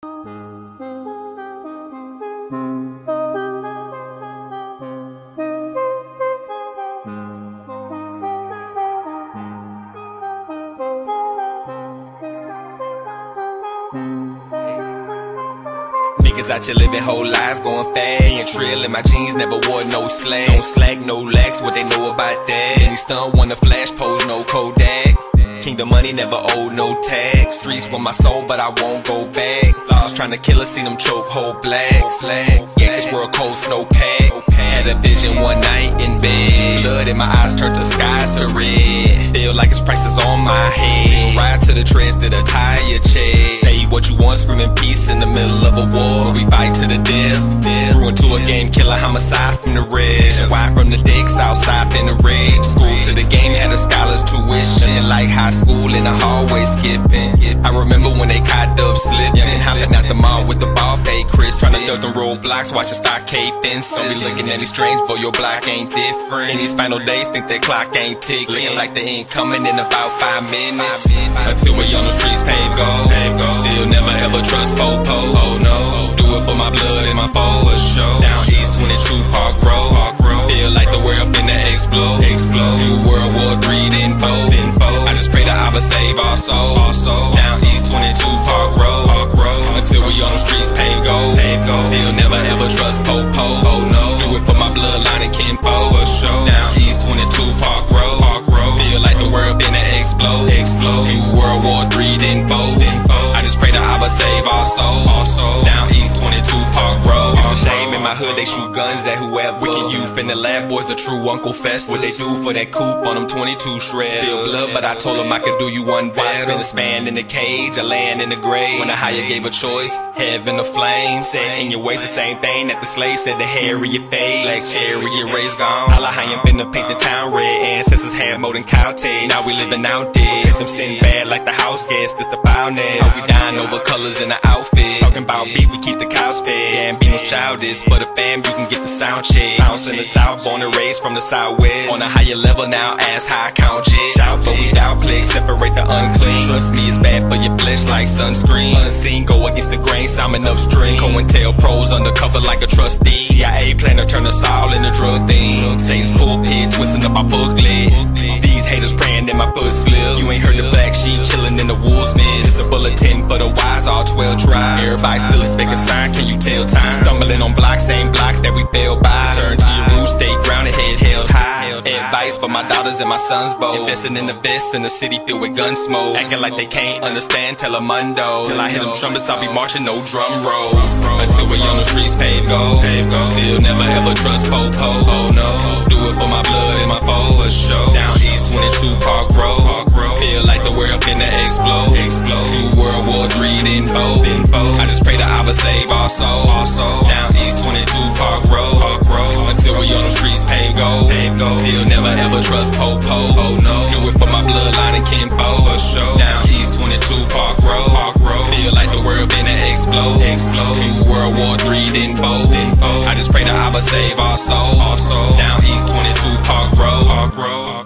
Niggas out here living whole lives going fast. Being trill in my jeans, never wore no slack. Don't slack, no lax, what they know about that? Any stunt, wanna flash pose, no Kodak. Kingdom money, never owed no tax. Streets with my soul, but I won't go back. Laws trying to kill us, see them choke whole blacks. Yeah, this world cold, snow pack. Had a vision one night in bed. Blood in my eyes turned the skies to red. Feel like it's prices on my head. Still ride to the treads that a tire check. Say what you want, screaming peace in the middle of a war. We fight to the death. Grew into a game killer, homicide from the red. Wide from the dicks, outside in the red. School to the game, had a scholar's tuition. Like high school in the hallway skipping. I remember when they caught up slipping. Hopping out the mall with the ball pay Chris. Trying to duck them roadblocks, watching stockade fences. Don't be looking at me strange, for your block ain't different. In these final days, think that clock ain't ticking. Like the end coming in about 5 minutes. Until we on the streets, paved gold. Still never ever trust Popo. Oh no, do it for my blood and my foe for sure. Down East 22 Park Road. Feel like the world finna explode. New World War III, then fold. I just pray that I would save our soul. Down East 22 Park Road. Until we on the streets, paved gold. Still never ever trust Popo. Oh no, do it for my bloodline and kinfolk for sure. Down East 22 Park Road. Feel like the world finna explode. New World War III, then fold. I just pray that I would save our soul. Down East 22 Park Road. It's a shame in my hood they shoot guns at whoever. Wicked youth in the lab boys, the true Uncle Fest. What they do for that coupe on them 22 shreds. Spill blood, but I told them I could do you one better. Spin a span in the cage, I land in the grave. When the higher gave a choice, heaven or flame. Set in your ways, the same thing that the slave said to Harriet fade. Like chariot race gone. All I ain't finna paint the town red. Ancestors had more than cow tails. Now we living out there. Them sitting bad like the house guest. This the foul nest. We dying over colors in the outfit. Talking about beat, we keep the cows fed. Gambino's childish. For the fam, you can get the sound check. Bounce in the south, born and raised from the southwest. On a higher level now, ask how I count it. Shout, but we downplay, separate the unclean. Trust me, it's bad for your flesh like sunscreen. Unseen, go against the grain, salmon upstream. COINTELPRO's undercover like a trustee. CIA plan to turn us all into drug things. Satan's pulpit, twisting up our booklet. These haters praying in my foot slip. You ain't heard the black sheep chilling in the wolves mist. It's a bulletin for the wise, all 12 tribes. Everybody still expect a sign, can you tell time? Stumbling on blocks, same blocks that we fell by. Turn to your roots, stay grounded, head held high. Advice for my daughters and my sons both. Investing in the vest in the city filled with gun smoke. Acting like they can't understand Telemundo. Till I hear them trumpets, I'll be marching, no drum roll. Until we on the streets, paved gold. Still never ever trust Popo. Oh no, do it for my blood and my foe for sure. Down East 22 Park Road. Feel like the world finna explode. New World War III, then fold. I just pray that I would save our soul. Down East 22 Park Road. Until we on the streets, paved gold. Still never ever trust Popo. Oh no, do it for my bloodline and kinfolk for sure. Down East 22 Park Road. Feel like the world finna explode. New World War III, then fold. I just pray that I would save our soul. Down East 22 Park Road.